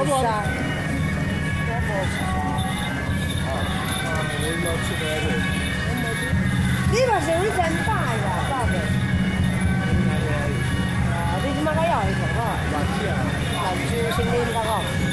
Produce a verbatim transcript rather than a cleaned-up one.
三。 我你嘛是有真大呀，大的。啊，你即马该要去上哦？ 垃圾啊！ 垃圾先拎得哦。